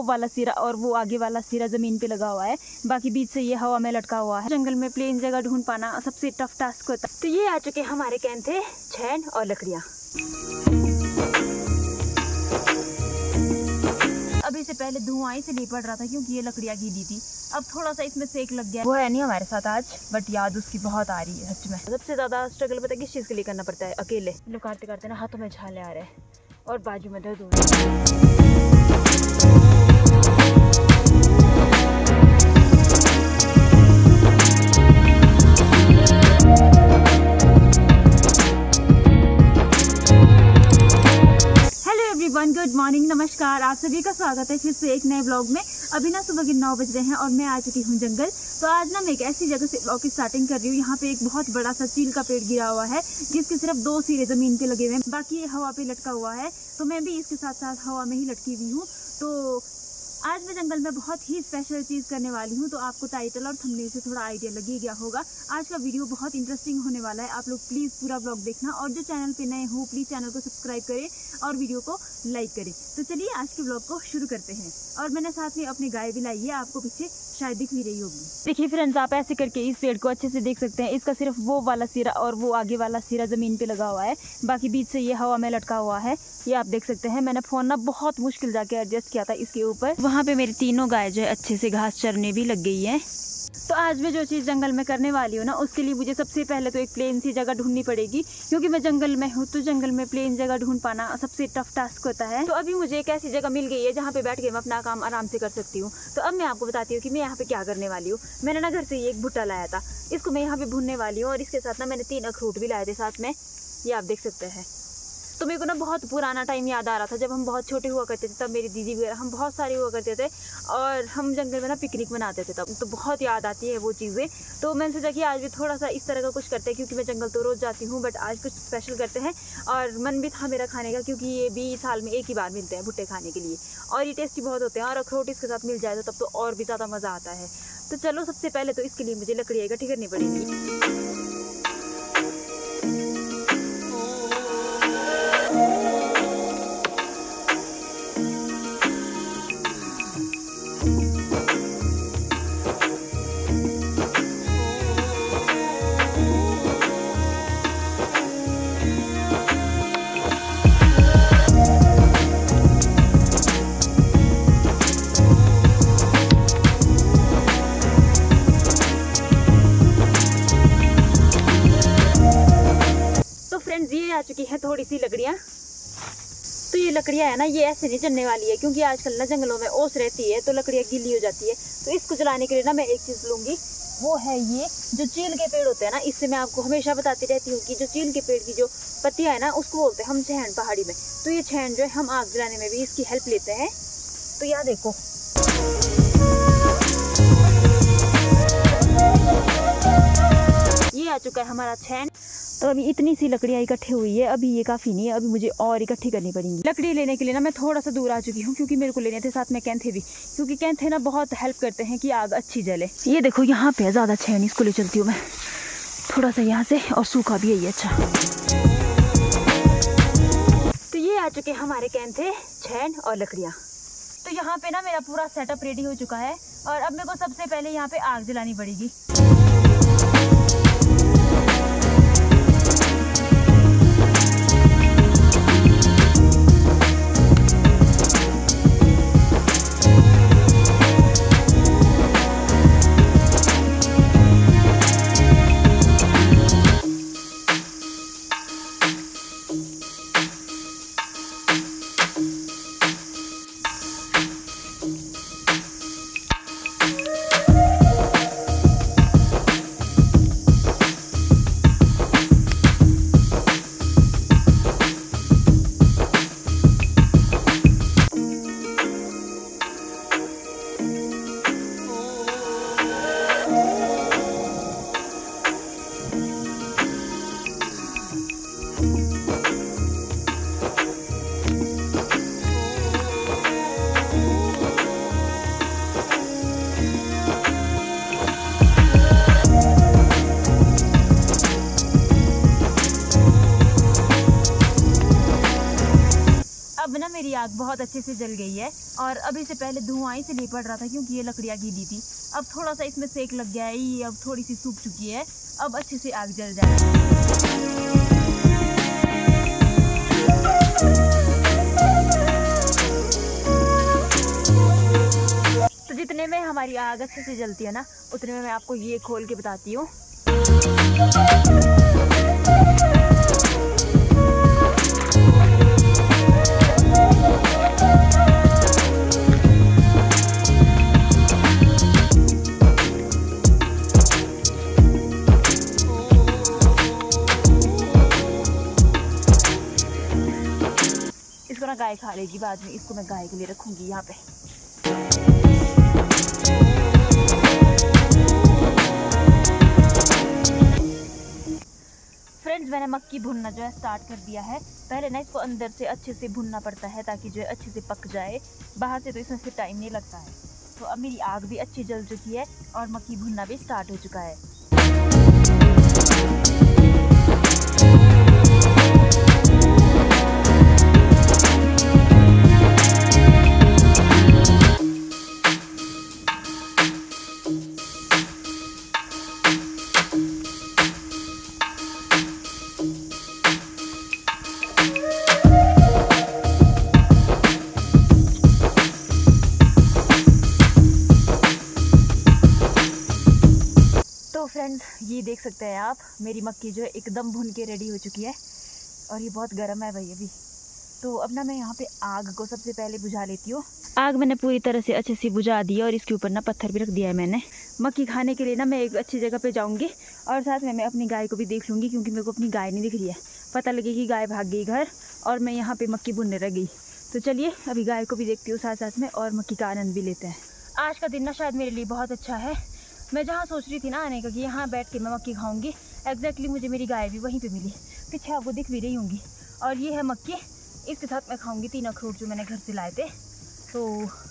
वाला सिरा और वो आगे वाला सिरा जमीन पे लगा हुआ है, बाकी बीच से ये हवा में लटका हुआ है। जंगल में प्लेन जगह ढूंढ पाना सबसे टफ टास्क होता है। तो ये आ चुके हमारे कैंथे, छेन और लकड़ियाँ। अभी से पहले धुआं से नहीं पड़ रहा था क्योंकि ये लकड़ियाँ गीली थी। अब थोड़ा सा इसमें सेक लग गया। वो है नहीं हमारे साथ आज, बट याद उसकी बहुत आ रही है सच में। सबसे ज्यादा स्ट्रगल पता है किस चीज के लिए करना पड़ता है? अकेले लोग काटते काटते ना हाथों में छाले आ रहे हैं और बाजू में दर्द हो रहा है। गुड मॉर्निंग, नमस्कार, आप सभी का स्वागत है फिर से एक नए ब्लॉग में। अभी ना सुबह के 9 बज रहे हैं और मैं आ चुकी हूँ जंगल। तो आज ना मैं एक ऐसी जगह से ब्लॉग की स्टार्टिंग कर रही हूँ। यहाँ पे एक बहुत बड़ा सा चील का पेड़ गिरा हुआ है जिसके सिर्फ 2 सिरे जमीन पे लगे हुए हैं, बाकी ये हवा पे लटका हुआ है। तो मैं भी इसके साथ साथ हवा में ही लटकी हुई हूँ। तो आज मैं जंगल में बहुत ही स्पेशल चीज़ करने वाली हूँ। तो आपको टाइटल और थंबनेल से थोड़ा आइडिया लग ही गया होगा। आज का वीडियो बहुत इंटरेस्टिंग होने वाला है। आप लोग प्लीज़ पूरा ब्लॉग देखना और जो चैनल पे नए हो प्लीज़ चैनल को सब्सक्राइब करें और वीडियो को लाइक करें। तो चलिए आज के ब्लॉग को शुरू करते हैं। और मैंने साथ में अपनी गाय भी लाई है, आपको पीछे शायद दिख भी रही होगी। देखिए फ्रेंड्स, आप ऐसे करके इस पेड़ को अच्छे से देख सकते हैं। इसका सिर्फ वो वाला सिरा और वो आगे वाला सिरा जमीन पे लगा हुआ है, बाकी बीच से ये हवा में लटका हुआ है। ये आप देख सकते हैं। मैंने फोन ना बहुत मुश्किल जाके एडजस्ट किया था इसके ऊपर। वहाँ पे मेरी तीनों गाय जो है अच्छे से घास चरने भी लग गई है। तो आज मैं जो चीज़ जंगल में करने वाली हूँ ना, उसके लिए मुझे सबसे पहले तो एक प्लेन सी जगह ढूंढनी पड़ेगी क्योंकि मैं जंगल में हूँ। तो जंगल में प्लेन जगह ढूंढ पाना सबसे टफ टास्क होता है। तो अभी मुझे एक ऐसी जगह मिल गई है जहाँ पे बैठ के मैं अपना काम आराम से कर सकती हूँ। तो अब मैं आपको बताती हूँ कि मैं यहाँ पे क्या करने वाली हूँ। मैंने ना घर से ये एक भुट्टा लाया था, इसको मैं यहाँ पे भूनने वाली हूँ और इसके साथ ना मैंने 3 अखरोट भी लाए थे साथ में, ये आप देख सकते हैं। तो मेरे को ना बहुत पुराना टाइम याद आ रहा था जब हम बहुत छोटे हुआ करते थे। तब मेरी दीदी वगैरह हम बहुत सारे हुआ करते थे और हम जंगल में ना पिकनिक मनाते थे तब। तो बहुत याद आती है वो चीज़ें। तो मैंने सोचा कि आज भी थोड़ा सा इस तरह का कुछ करते हैं क्योंकि मैं जंगल तो रोज़ जाती हूँ, बट आज कुछ स्पेशल करते हैं। और मन भी था मेरा खाने का क्योंकि ये भी साल में एक ही बार मिलते हैं भुट्टे खाने के लिए और ये टेस्टी बहुत होते हैं। और अखरोट इसके साथ मिल जाए तो तब तो और भी ज़्यादा मज़ा आता है। तो चलो सबसे पहले तो इसके लिए मुझे लकड़ियाँ इकट्ठी करनी पड़ेगी। ये आ चुकी है थोड़ी सी लकड़ियाँ। तो ये लकड़ियाँ है ना, ये ऐसे नहीं जलने वाली है क्योंकि आजकल ना जंगलों में ओस रहती है तो लकड़ियाँ गीली हो जाती है। तो इसको जलाने के लिए ना मैं एक चीज़ लूँगी, वो है ये जो चील के पेड़ होते हैं ना। इससे मैं आपको हमेशा बताती रहती हूँ कि जो चील के पेड़ की जो पत्तियाँ है ना, उसको बोलते हैं हम छेन पहाड़ी में। तो ये छेन जो है हम आग जलाने में भी इसकी हेल्प लेते हैं। तो यहाँ देखो, ये आ चुका है हमारा छेन। तो अभी इतनी सी लकड़ियाँ इकट्ठी हुई है, अभी ये काफ़ी नहीं है, अभी मुझे और इकट्ठी करनी पड़ेंगी। लकड़ी लेने के लिए ना मैं थोड़ा सा दूर आ चुकी हूँ क्योंकि मेरे को लेने थे साथ में कैंथे भी, क्योंकि कैंथे ना बहुत हेल्प करते हैं कि आग अच्छी जले। ये देखो यहाँ पे ज़्यादा छेन, इसको ले चलती हूँ मैं थोड़ा सा यहाँ से, और सूखा भी है ये। अच्छा, तो ये आ चुके हमारे कैंथे, छेन और लकड़ियाँ। तो यहाँ पे ना मेरा पूरा सेटअप रेडी हो चुका है और अब मेरे को सबसे पहले यहाँ पे आग जलानी पड़ेगी। आग बहुत अच्छे से जल गई है और अभी से पहले धुआं से नहीं पड़ रहा था क्योंकि ये लकड़ियाँ गीली थी। अब थोड़ा सा इसमें सेक लग गया है, ये अब थोड़ी सी सूख चुकी है, अब अच्छे से आग जल जाएगी। जितने में हमारी आग अच्छे से जलती है ना, उतने में मैं आपको ये खोल के बताती हूँ। इसको ना गाय खा लेगी बाद में, इसको मैं गाय के लिए रखूंगी यहाँ पे। फ्रेंड्स, मैंने मक्की भुनना जो है स्टार्ट कर दिया है। पहले ना इसको अंदर से अच्छे से भुनना पड़ता है ताकि जो है अच्छे से पक जाए, बाहर से तो इसमें फिर टाइम नहीं लगता है। तो अब मेरी आग भी अच्छी जल चुकी है और मक्की भुनना भी स्टार्ट हो चुका है। फ्रेंड्स, ये देख सकते हैं आप, मेरी मक्की जो है एकदम भुन के रेडी हो चुकी है और ये बहुत गर्म है भाई अभी। तो अब ना मैं यहाँ पे आग को सबसे पहले बुझा लेती हूँ। आग मैंने पूरी तरह से अच्छे से बुझा दी और इसके ऊपर ना पत्थर भी रख दिया है मैंने। मक्की खाने के लिए ना मैं एक अच्छी जगह पे जाऊँगी और साथ में मैं अपनी गाय को भी देख लूँगी क्योंकि मेरे को अपनी गाय नहीं दिख रही है। पता लगे कि गाय भाग गई घर और मैं यहाँ पर मक्की भुनने रह गई। तो चलिए अभी गाय को भी देखती हूँ साथ साथ में और मक्की का आनंद भी लेते हैं। आज का दिन ना शायद मेरे लिए बहुत अच्छा है। मैं जहाँ सोच रही थी ना आने का कि यहाँ बैठ के मैं मक्की खाऊंगी, एग्जैक्टली मुझे मेरी गाय भी वहीं पे मिली, पीछे आपको दिख भी रही होंगी। और ये है मक्की, इसके साथ मैं खाऊंगी 3 अखरोट जो मैंने घर से लाए थे। तो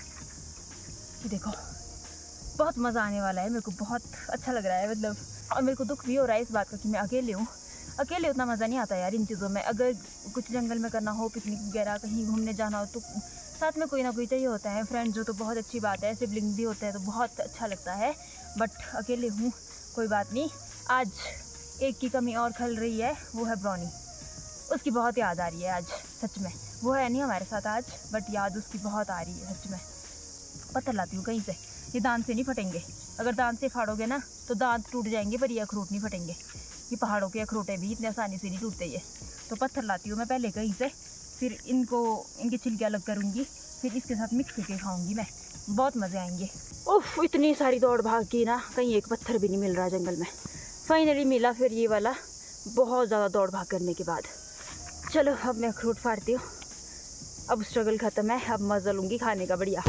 ये देखो, बहुत मज़ा आने वाला है, मेरे को बहुत अच्छा लग रहा है मतलब। और मेरे को दुख भी हो रहा है इस बात का कि मैं अकेले हूँ। अकेले उतना मज़ा नहीं आता यार इन चीज़ों में। अगर कुछ जंगल में करना हो, पिकनिक वगैरह कहीं घूमने जाना हो, तो साथ में कोई ना कोई चाहिए होता है। फ्रेंड जो तो बहुत अच्छी बात है, सिबलिंग भी होते हैं तो बहुत अच्छा लगता है। बट अकेले हूँ, कोई बात नहीं। आज एक की कमी और खल रही है, वो है ब्राउनी। उसकी बहुत याद आ रही है आज, सच में। वो है नहीं हमारे साथ आज, बट याद उसकी बहुत आ रही है सच में। पत्थर लाती हूँ कहीं से, ये दांत से नहीं फटेंगे। अगर दांत से फाड़ोगे ना तो दांत टूट जाएंगे, पर ये अखरोट नहीं फटेंगे। ये पहाड़ों के अखरोटे भी इतने आसानी से नहीं टूटते ये। तो पत्थर लाती हूँ मैं पहले कहीं से, फिर इनके छिलके अलग करूँगी, फिर इसके साथ मिक्स करके खाऊंगी मैं। बहुत मज़े आएंगे। उफ, इतनी सारी दौड़ भाग की ना, कहीं एक पत्थर भी नहीं मिल रहा जंगल में। फाइनली मिला फिर ये वाला, बहुत ज़्यादा दौड़ भाग करने के बाद। चलो अब मैं अखरोट फाड़ती हूँ। अब स्ट्रगल ख़त्म है, अब मज़ा लूँगी खाने का बढ़िया।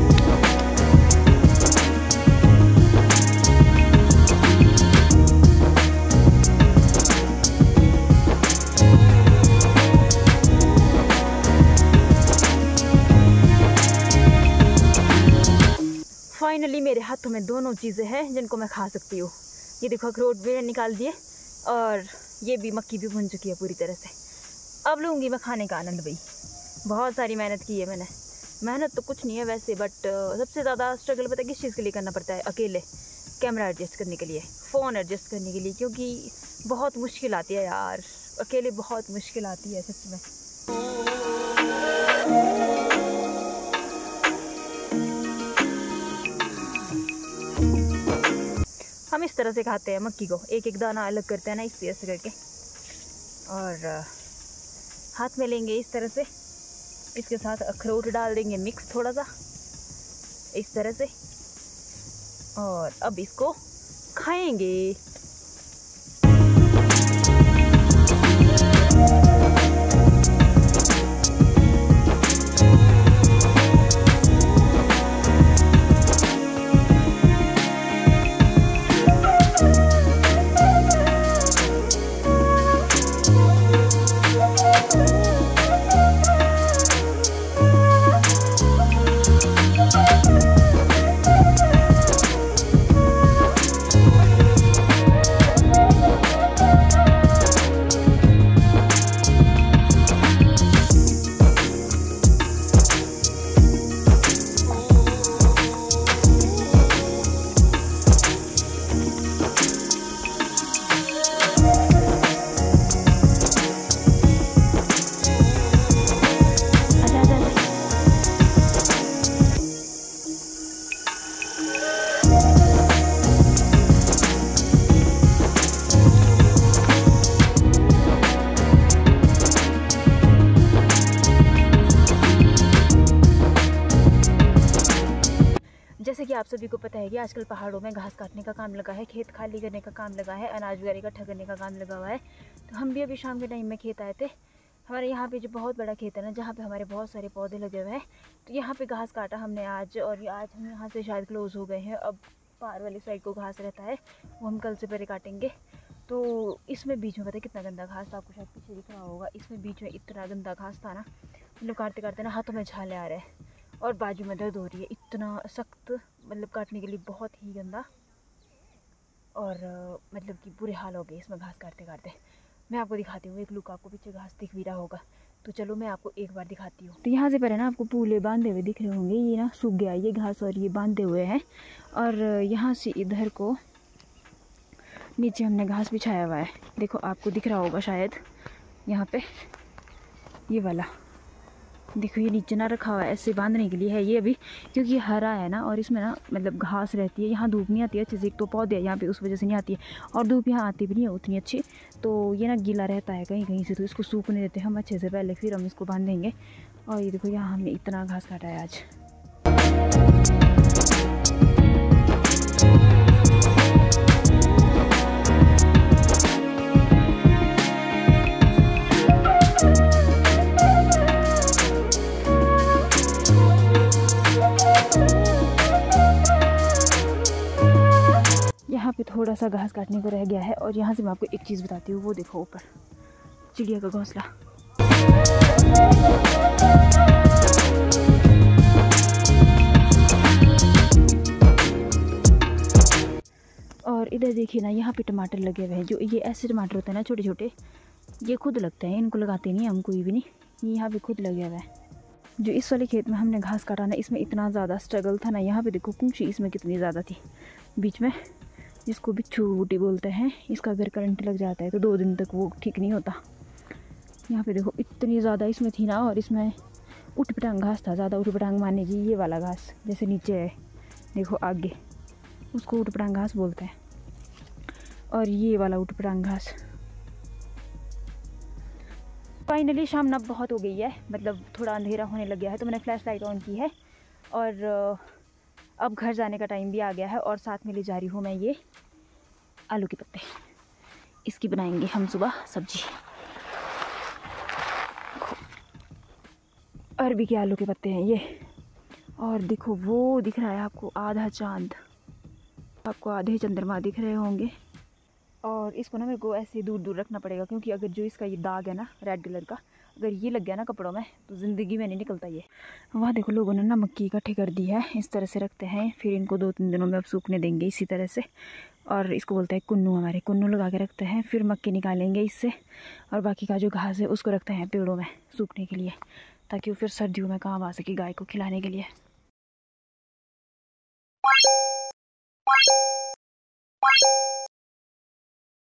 फाइनली मेरे हाथों में दोनों चीज़ें हैं जिनको मैं खा सकती हूँ। ये देखो, अखरोट भी निकाल दिए और ये भी मक्की भी भुन चुकी है पूरी तरह से। अब लूँगी मैं खाने का आनंद भाई। बहुत सारी मेहनत की है मैंने। मेहनत तो कुछ नहीं है वैसे, बट सबसे ज़्यादा स्ट्रगल पता है किस चीज़ के लिए करना पड़ता है? अकेले कैमरा एडजस्ट करने के लिए, फ़ोन एडजस्ट करने के लिए, क्योंकि बहुत मुश्किल आती है यार, अकेले बहुत मुश्किल आती है सच में। हम इस तरह से खाते हैं मक्की को, एक एक दाना अलग करते हैं ना इस तरह से करके, और हाथ में लेंगे इस तरह से। इसके साथ अखरोट डाल देंगे मिक्स थोड़ा सा इस तरह से, और अब इसको खाएंगे। जैसे कि आप सभी को पता है कि आजकल पहाड़ों में घास काटने का काम लगा है, खेत खाली करने का काम लगा है, अनाज वगैरह इकट्ठा करने का काम लगा हुआ है। तो हम भी अभी शाम के टाइम में खेत आए थे। हमारे यहाँ पे जो बहुत बड़ा खेत है ना, जहाँ पे हमारे बहुत सारे पौधे लगे हुए हैं, तो यहाँ पे घास काटा हमने आज। और आज हम यहाँ से शायद क्लोज़ हो गए हैं। अब पार वाली साइड को घास रहता है, वो हम कल से पहले काटेंगे। तो इसमें बीच में पता है कितना गंदा घास था, आपको शायद पीछे दिख रहा होगा। इसमें बीच में इतना गंदा घास था ना, मतलब काटते काटते ना हाथों में छाले आ रहे हैं और बाजू में दर्द हो रही है। इतना सख्त, मतलब काटने के लिए बहुत ही गंदा। और मतलब कि बुरे हाल हो गए इसमें घास काटते काटते। मैं आपको दिखाती हूँ एक लुक, आपको पीछे घास दिख भी रहा होगा, तो चलो मैं आपको एक बार दिखाती हूँ। तो यहाँ से पहले ना आपको पूले बांधे हुए दिख रहे होंगे, ये ना सूख गया ये घास और ये बांधे हुए हैं। और यहाँ से इधर को नीचे हमने घास बिछाया हुआ है, देखो आपको दिख रहा होगा शायद। यहाँ पे ये वाला देखो, ये नीचे ना रखा हुआ है, ऐसे बांधने के लिए है ये अभी, क्योंकि ये हरा है ना और इसमें ना मतलब घास रहती है। यहाँ धूप नहीं आती है अच्छे से, एक तो पौधे है यहाँ पे, उस वजह से नहीं आती है। और धूप यहाँ आती भी नहीं है उतनी अच्छी, तो ये ना गीला रहता है कहीं कहीं से, तो इसको सूखने देते हैं हम अच्छे से पहले, फिर हम इसको बांधेंगे। और ये देखो यहाँ हमने इतना घास काटा है आज। यहाँ पे थोड़ा सा घास काटने को रह गया है। और यहाँ से मैं आपको एक चीज़ बताती हूँ, वो देखो ऊपर चिड़िया का घोंसला। और इधर देखिए ना, यहाँ पे टमाटर लगे हुए हैं। जो ये ऐसे टमाटर होते हैं ना छोटे छोटे, ये खुद लगते हैं, इनको लगाते नहीं हम कोई भी नहीं, ये यहाँ पे खुद लगे हुए हैं। जो इस वाले खेत में हमने घास काटा ना, इसमें इतना ज़्यादा स्ट्रगल था ना। यहाँ पे देखो कुंची इसमें कितनी ज़्यादा थी बीच में, जिसको बिच्छू बूटी बोलते हैं। इसका अगर करंट लग जाता है तो 2 दिन तक वो ठीक नहीं होता। यहाँ पे देखो इतनी ज़्यादा इसमें थी ना, और इसमें उठ पटांग घास था, ज़्यादा उठ पटांग मारने की। ये वाला घास जैसे नीचे है देखो आगे, उसको उठ पटांग घास बोलते हैं। और ये वाला उठ पटांग घास। फाइनली शाम ना बहुत हो गई है, मतलब थोड़ा अंधेरा होने लग गया है, तो मैंने फ्लैश लाइट ऑन की है। और अब घर जाने का टाइम भी आ गया है। और साथ में ले जा रही हूँ मैं ये आलू के पत्ते, इसकी बनाएंगे हम सुबह सब्जी। अरबी के आलू के पत्ते हैं ये। और देखो वो दिख रहा है आपको आधा चांद, आपको आधे चंद्रमा दिख रहे होंगे। और इसको ना मेरे को ऐसे दूर दूर रखना पड़ेगा, क्योंकि अगर जो इसका ये दाग है ना रेड कलर का, अगर ये लग गया ना कपड़ों में तो ज़िंदगी में नहीं निकलता ये। वहाँ देखो लोगों ने ना मक्की इकट्ठी कर दी है, इस तरह से रखते हैं, फिर इनको 2-3 दिनों में अब सूखने देंगे इसी तरह से। और इसको बोलते हैं कुन्नू, हमारे कुन्नू लगा के रखते हैं, फिर मक्की निकालेंगे इससे। और बाकी का जो घास है उसको रखते हैं पेड़ों में सूखने के लिए, ताकि वो फिर सर्दियों में काम आ सके गाय को खिलाने के लिए।